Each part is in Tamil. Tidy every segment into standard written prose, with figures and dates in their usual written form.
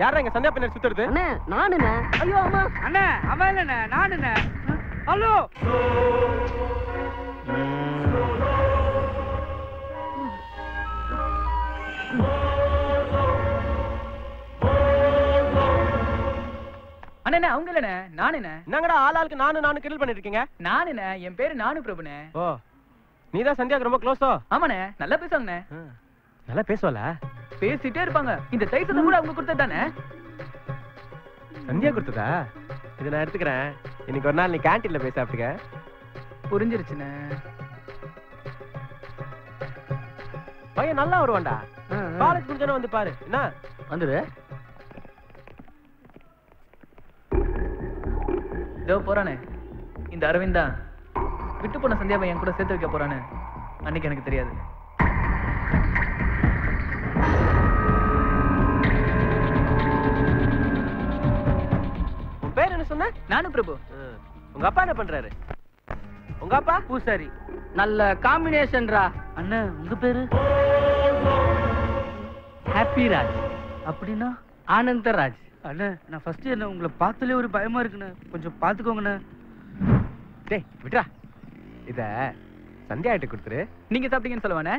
யாரா இங்க சந்தியா பின்னாடி சுத்துறது? அண்ணே நானுண்ணே. ஐயோ அம்மா. அண்ணே அவன் இல்லண்ணே நானுண்ணே. ஹலோ அண்ணே அவங்க இல்லண்ணே நானுண்ணே. என்னங்கடா ஆளாளுக்கு நானு கிண்டல் பண்ணிட்டு இருக்கீங்க? நானுண்ணே என் பேரு நானு பிரபுண்ணே. ஓ நீதான் சந்தியாக்கு ரொம்ப க்ளோஸோ? ஆமாண்ணே நல்லா பேசுவாங்கண்ணே. நல்லா பேசுவல? பேசிட்டே இருப்பாங்க. இந்த தைசத்தை கூட அவங்க கொடுத்ததானே? சந்தியா கொடுத்ததா? இதை நான் எடுத்துக்கிறேன். இன்னைக்கு ஒரு நாள் நீ கேண்டீன்ல போய் சாப்பிட்டுக்க. புரிஞ்சிருச்சுண்ணே. பையன் நல்லா வருவான்டா. காலேஜ் முடிஞ்சோன்னு வந்து பாரு. என்ன வந்துரு. இதோ போறானே இந்த அரவிந்த் தான் விட்டு போன சந்தியாவை என் கூட சேர்த்து வைக்க போறானு அன்னைக்கு எனக்கு தெரியாது. உன் பேர் என்ன சொன்ன? நானு பிரபு. உங்க அப்பா என்ன பண்றாரு? உங்க அப்பா பூசாரி. நல்ல காம்பினேஷன்ரா. அண்ணா உங்க பேரு? ஹாப்பி ராஜ். அப்படின்னா ஆனந்தராஜ். அண்ணா நான் ஃபர்ஸ்ட் என்ன உங்களை பார்த்தாலே ஒரு பயமா இருக்குண்ணே. கொஞ்சம் பாத்துக்கோங்கண்ணே. டேய் விட்றா. இத சந்தியா கிட்ட கொடுத்துரு. நீங்க சாப்பிட்டீங்கன்னு சொல்லுவானே.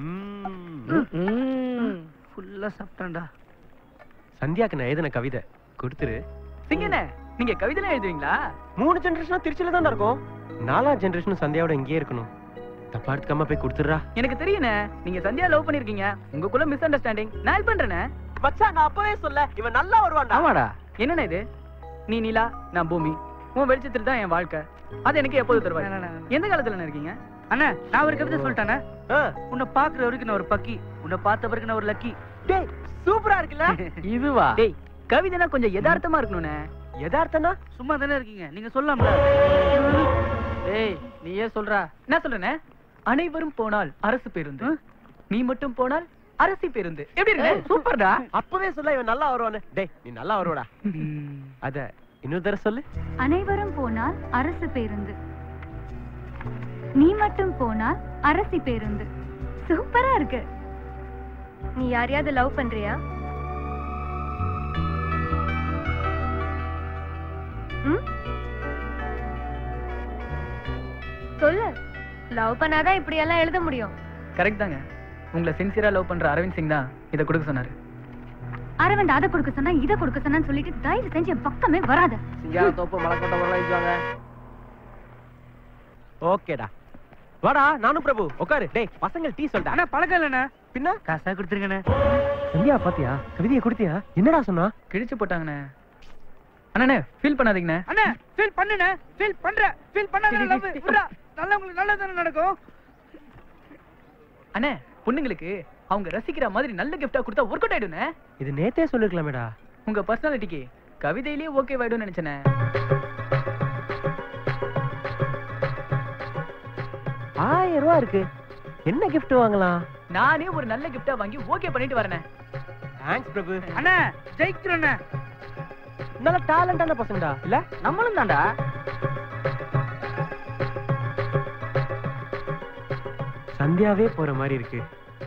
ஃபுல்லா சாப்பிட்டேன்டா. சந்தியாக்கு நான் எழுதின கவிதை கொடுத்துரு. சிங்கண்ணே நீங்க கவிதைலாம் எழுதுவீங்களா? 3 ஜெனரேஷனும் திருச்சியில தான் இருக்கும். 4ஆம் ஜெனரேஷனும் சந்தியாவோட இங்கேயே இருக்கணும். தப்பா எடுத்துக்காம போய் கொடுத்துடுறா. எனக்கு தெரியுண்ணே நீங்க சந்தியா லவ் பண்ணிருக்கீங்க. உங்களுக்குள்ள மிஸ் அண்டர்ஸ்டாண்டிங். நான் ஹெல்ப் பண்றேனே. மச்சான் நான் அப்பவே சொல்ல இவன் நல்லா வருவான்டா. ஆமாடா. என்னண்ணே இது? நீ நிலா நான் பூமி. உன் வெளிச்சத்துல தான் என் வாழ்க்கை. அது எனக்கு எப்போது தருவாங்க? எந்த காலத்துல இருக்கீங்க? அண்ணா நான் ஒரு கவிதை சொல்லிட்டேனே. உன்னை பாக்குற வரைக்கும் நான் ஒரு பக்கி, உன்னை பார்த்த வரைக்கும் நான் ஒரு லக்கி. டேய் சூப்பரா இருக்குல்ல? இதுவா? டேய் கவிதைனா கொஞ்சம் யதார்த்தமா இருக்கணும்னே. யதார்த்தனா சும்மா தானே இருக்கீங்க, நீங்க சொல்லலாம்ல. டேய் நீயே சொல்றா. என்ன சொல்றேனே? அனைவரும் போனால் அரசு பேருந்து, நீ மட்டும் போனால் அரசி பேருந்து. எப்படி இருக்கு? சூப்பர்டா. அப்பவே சொல்ல இவன் நல்லா வருவானே. டேய் நீ நல்லா வருவடா. அத இன்னொரு தடவை சொல்லு. அனைவரும் போனால் அரசு பேருந்து, நீ மட்டும் போனால் அரசி பேருந்து. சூப்பரா இருக்கு. நீ யாரையாவது லவ் பண்றியா? சொல்லு. லவ் பண்ணாதான் இப்படி எல்லாம் எழுத முடியும். கரெக்ட் தாங்க. உங்களை சின்சியரா லவ் பண்ற அரவிந்த் சிங் தான் இத கொடுக்க சொன்னாரு. அரவிந்த் அதை கொடுக்க சொன்னா இதை கொடுக்க சொன்னான்னு சொல்லிட்டு தயவு செஞ்சு என் பக்கமே வராத. சிங்கார தோப்பு மலைக்கோட்டை வரலாம் இதுவாங்க. ஓகேடா வாடா. நானும் பிரபு உட்காரு. டேய் பசங்க டீ சொல்டா. அண்ணா பழக்கம் இல்லண்ணே. பின்ன காசா கொடுத்துருங்கண்ணே. சந்தியா பாத்தியா? கவிதையை கொடுத்தியா? என்னடா சொன்னா? கிழிச்சு போட்டாங்கண்ணே. அண்ணே ஃபீல் பண்ணாதீங்கண்ணே. அண்ணா ஃபீல் பண்ணுண்ணே. ஃபீல் பண்ற. ஃபீல் பண்ணாத லவ் விட்றா. நல்லவங்களுக்கு நல்லதானே நடக்கும். அண்ணே பொண்ணுங்களுக்கு அவங்க ரசிக்கிற மாதிரி நல்ல கிஃப்டா கொடுத்தா ஒர்க் அவுட் ஆயிடுனே. இது நேத்தே சொல்லிருக்கலாமேடா. உங்க பர்சனாலிட்டிக்கு கவிதையிலேயே ஓகே ஆயிடும்னு நினைச்சேனே. 1000 ரூபாய் இருக்கு. என்ன gift வாங்கலாம்? நானே ஒரு நல்ல கிஃப்டா வாங்கி ஓகே பண்ணிட்டு வரேனே. தேங்க்ஸ் பிரபு. அண்ணா ஜெயிக்கிறோண்ணே. நல்ல டாலண்டான பசங்கடா இல்ல? நம்மளும் தான்டா. சந்தியாவே போற மாதிரி இருக்கு.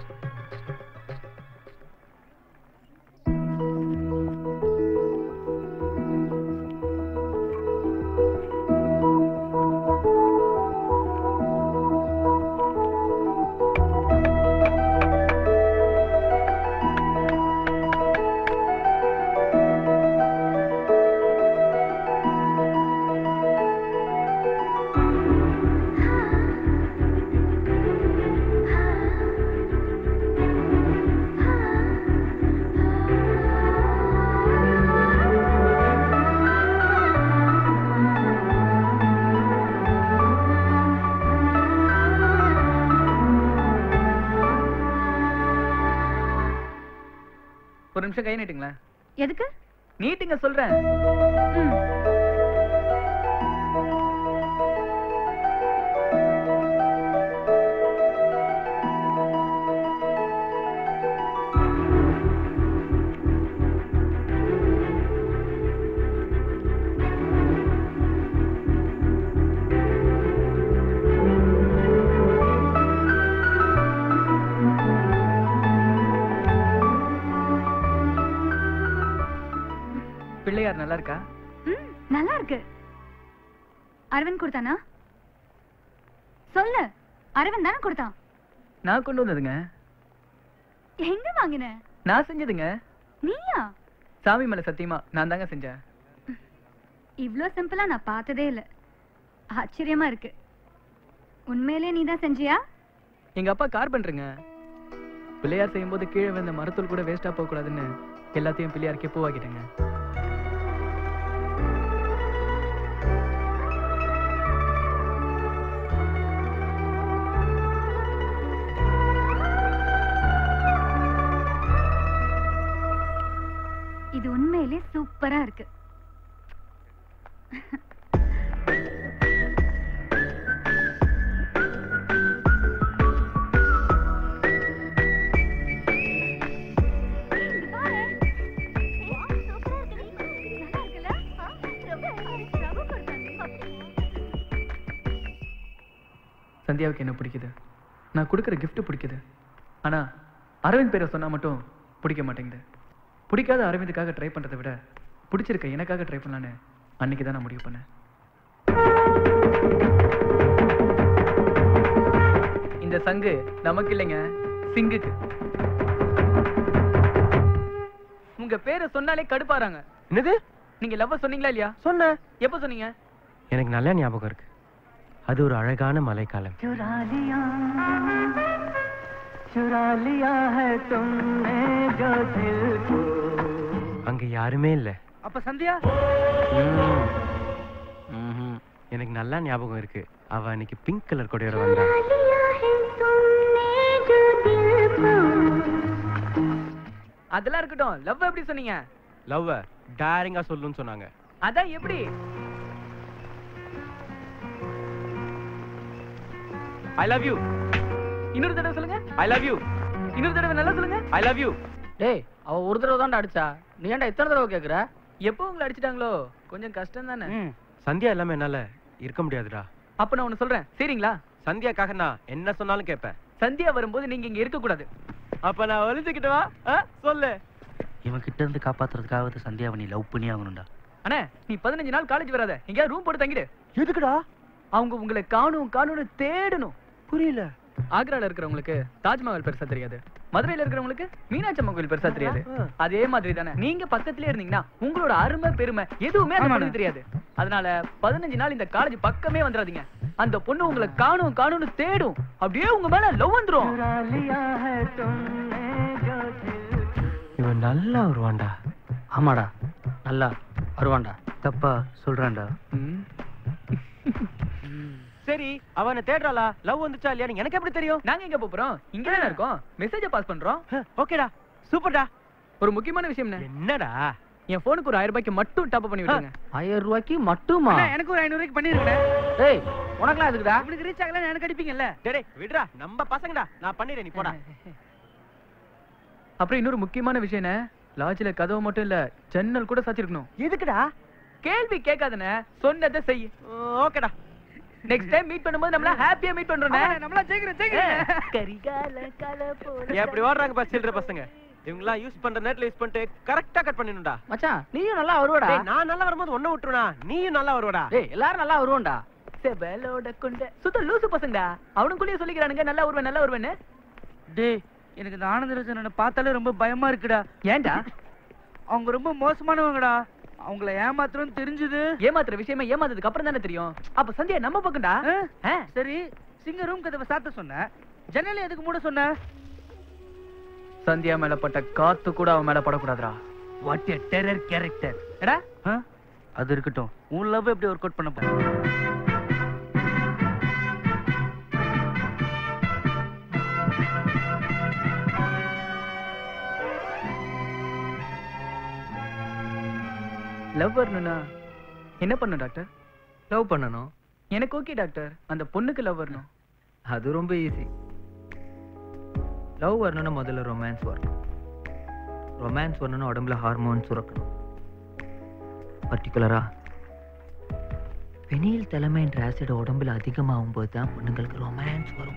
ஒரு நிமிஷம் கை நீட்டுங்களா? எதுக்கு? நீட்டுங்க சொல்றேன். பிள்ளையார் நல்லா இருக்கா? நல்லா இருக்கு. அரவிந்த் கொடுத்தானா? சொல்லு. அரவிந்த் தானே கொடுத்தான். நான் கொண்டு வந்ததுங்க. எங்க வாங்கின? நான் செஞ்சதுங்க. நீயா? சாமி மேல சத்தியமா நான் தாங்க செஞ்சேன். இவ்ளோ சிம்பிளா நான் பார்த்ததே இல்ல. ஆச்சரியமா இருக்கு. உண்மையிலே நீ தான் செஞ்சியா? எங்க அப்பா கார்பெண்டருங்க. பிள்ளையார் செய்யும்போது கீழே விழுந்த மரத்தூள் கூட வேஸ்டா போக கூடாதுன்னு எல்லாத்தையும் பிள்ளையாருக்கே பூவாக்கிட்டேங்க. இது உண்மையிலே சூப்பரா இருக்கு. சந்தியாவுக்கு என்ன பிடிக்குது, நான் கொடுக்குற gift பிடிக்குது. ஆனா அரவிந்த் பேரை சொன்னா மட்டும் பிடிக்க மாட்டேங்குது. பிடிக்காத அரவிந்துக்காக ட்ரை பண்றதை விட பிடிச்சிருக்க எனக்காக ட்ரை பண்ணலான்னு அன்னைக்கு தான் நான் முடிவு பண்ணேன். இந்த சங்கு நமக்கு இல்லைங்க, சிங்குக்கு. உங்க பேரை சொன்னாலே கடுப்பாறாங்க. என்னது? நீங்க லவ் சொன்னீங்களா இல்லையா? சொன்ன. எப்ப சொன்னீங்க? எனக்கு நல்ல ஞாபகம் இருக்கு. அது ஒரு அழகான மழைக்காலம். அங்க யாருமே இல்ல. அப்ப சந்தியா? எனக்கு நல்லா ஞாபகம் இருக்கு. அவ அன்னைக்கு பிங்க் கலர் கொடையோட வந்தா. அதெல்லாம் இருக்கட்டும், லவ் எப்படி சொன்னீங்க? லவ் டைரிங்கா சொல்லுன்னு சொன்னாங்க. அதான் எப்படி? I love you. இன்னொரு தடவை சொல்லுங்க. I love you. இன்னொரு தடவை நல்லா சொல்லுங்க. I love you. டேய், அவ ஒரு தடவை தான்டா அடிச்சா. நீ ஏன்டா இத்தனை தடவை கேக்குற? எப்போ உங்களை அடிச்சிட்டாங்களோ கொஞ்சம் கஷ்டம் தானே. சந்தியா இல்லாம என்னால இருக்க முடியாதுடா. அப்ப நான் ஒண்ணு சொல்றேன், சரிங்களா? சந்தியாக்காக நான் என்ன சொன்னாலும் கேட்பேன். சந்தியா வரும்போது நீங்க இங்க இருக்க கூடாது. அப்ப நான் ஒளிஞ்சுக்கிட்டவா? சொல்லு. இவன் கிட்ட இருந்து காப்பாத்துறதுக்காக சந்தியாவை நீ லவ் பண்ணி ஆகணும்டா. அண்ணே, நீ 15 நாள் காலேஜ் வராத, எங்கேயா ரூம் போட்டு தங்கிடு. எதுக்குடா? அவங்க உங்களை காணும்னு தேடணும். புரியல. ஆக்ரால இருக்கிறவங்களுக்கு தாஜ்மஹால் பெருசா தெரியாது, மதுரையில இருக்கிறவங்களுக்கு மீனாட்சி அம்மன் கோயில் பெருசா தெரியாது. அதே மாதிரி தானே நீங்க பக்கத்திலே இருந்தீங்கன்னா உங்களோட அருமை பெருமை எதுவுமே அந்த பொண்ணுக்கு தெரியாது. அதனால 15 நாள் இந்த காலேஜ் பக்கமே வந்துடாதீங்க. அந்த பொண்ணு உங்களை காணும்னு தேடும். அப்படியே உங்க மேல லவ் வந்துரும். இவன் நல்லா வருவான்டா. ஆமாடா, நல்லா வருவான்டா. தப்பா சொல்றான்டா. சரி, அவனை தேடுறாளா? லவ் வந்துச்சா இல்லையா எனக்கு எப்படி தெரியும்? நாங்க எங்க போறோம்? இங்க தானே இருக்கோம். மெசேஜ பாஸ் பண்றோம். ஓகேடா, சூப்பர்டா. ஒரு முக்கியமான விஷயம். என்னடா? என் போனுக்கு ஒரு 1000 ரூபாய்க்கு மட்டும் டாப் பண்ணி விடுங்க. 1000 ரூபாய்க்கு மட்டுமா? எனக்கு ஒரு 500 ரூபாய்க்கு பண்ணிருக்கேன். டேய், உனக்குலாம் எதுக்குடா? உங்களுக்கு ரீச் ஆகல எனக்கு அடிப்பீங்கல்ல. டேய் விடுடா, நம்ம பசங்கடா. நான் பண்ணிறேன், நீ போடா. அப்புறம் இன்னொரு முக்கியமான விஷயம் என்ன, லாட்ஜ்ல கதவு மட்டும் இல்ல, ஜன்னல் கூட சாத்திருக்கணும். எதுக்குடா? கேள்வி கேட்காதனே, சொன்னதை செய். ஓகேடா. நெக்ஸ்ட் டைம் மீட் பண்ணும்போது நம்மள ஹாப்பியா மீட் பண்றோம். நம்மள ஜெயிக்கிறோம். கரிகால கல போல எப்படி ஓடுறாங்க பா சில்ற பசங்க. இவங்கலாம் யூஸ் பண்ற நெட்ல யூஸ் பண்ணிட்டு கரெக்ட்டா கட் பண்ணிடணும்டா. மச்சான், நீயும் நல்லா வருவடா. டேய், நான் நல்லா வரும்போது ஒண்ணு விட்டுறனா, நீயும் நல்லா வருவடா. டேய், எல்லாரும் நல்லா வருவோம்டா. செபலோட கொண்ட சுத்த லூசு பசங்கடா. அவனுக்குள்ளேயே சொல்லிக்கிறானுங்க நல்லா வருவேன்னு. டேய், எனக்கு இந்த ஆனந்தராஜனை பார்த்தாலே ரொம்ப பயமா இருக்குடா. ஏன்டா? அவங்க ரொம்ப மோசமானவங்கடா. அவங்கள ஏமாத்துறோம்னு தெரிஞ்சது. ஏமாத்துற விஷயமா ஏமாத்ததுக்கு அப்புறம் தானே தெரியும். அப்ப சந்தியா நம்ம பக்கம்டா. சரி, சிங்க ரூம் கதவை சாத்த சொன்ன, ஜன்னலை எதுக்கு மூட சொன்ன? சந்தியா மேல பட்ட காத்து கூட அவன் மேல படக்கூடாதுடா. What a terror character. எடா, அது இருக்கட்டும். உன் லவ் எப்படி ஒர்க் அவுட் பண்ண போற? லவ் வரணும்னா என்ன பண்ணணும் டாக்டர்? லவ் பண்ணணும். எனக்கு ஓகே டாக்டர், அந்த பொண்ணுக்கு லவ் வரணும். அது ரொம்ப ஈஸி. லவ் வரணும்னா முதல்ல ரொமான்ஸ் வரணும். ரொமான்ஸ் வரணும்னா உடம்புல ஹார்மோன்ஸ் சுரக்கணும். பர்டிகுலரா பெனில் தலைமைன்ற ஆசிட் உடம்புல அதிகமாகும் போது தான் பொண்ணுங்களுக்கு ரொமான்ஸ் வரும்.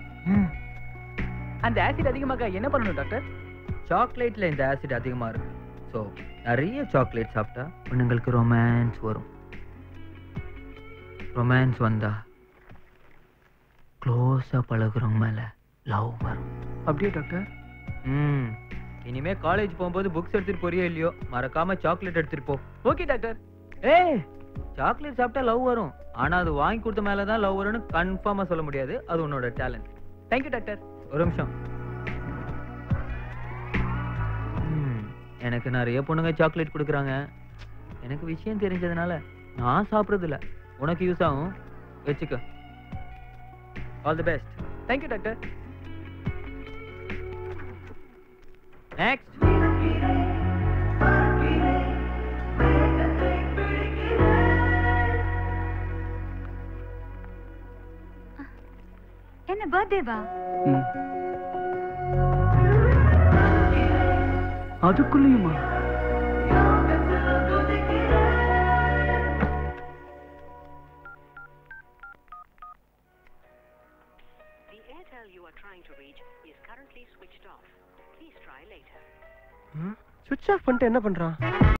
அந்த ஆசிட் அதிகமாக என்ன பண்ணணும் டாக்டர்? சாக்லேட்ல இந்த ஆசிட் அதிகமா இருக்கு. ஸோ நிறைய சாக்லேட் சாப்பிட்டா பொண்ணுங்களுக்கு ரொமான்ஸ் வரும். ரொமான்ஸ் வந்தா க்ளோஸா பழகுறவங்க மேல லவ் வரும். அப்படியே டாக்டர்? இனிமே காலேஜ் போகும்போது புக்ஸ் எடுத்துட்டு போறியோ இல்லையோ, மறக்காம சாக்லேட் எடுத்துட்டு போ. Okay doctor. ஏய், சாக்லேட் சாப்பிட்டா லவ் வரும், ஆனா அது வாங்கி கொடுத்த மேலதான் லவ் வரும்னு கன்ஃபார்மா சொல்ல முடியாது. அது உன்னோட டேலண்ட். Thank you doctor. ஒரு நிமிஷம். எனக்கு நிறைய பொண்ணுங்க சாக்லேட் கொடுக்குறாங்க. எனக்கு விஷயம் தெரிஞ்சதுனால நான் சாப்பிட்றது இல்ல. உனக்கு யூஸ் ஆகும், வச்சுக்க. All the best. Thank you doctor. Next. என்ன பர்த்டேவா? அதுக்குள்ளேயுமா? The Airtel you are trying to reach is currently switched off. Please try later. ஸ்விட்ச் ஆஃப் பண்ணிட்டு என்ன பண்றான்?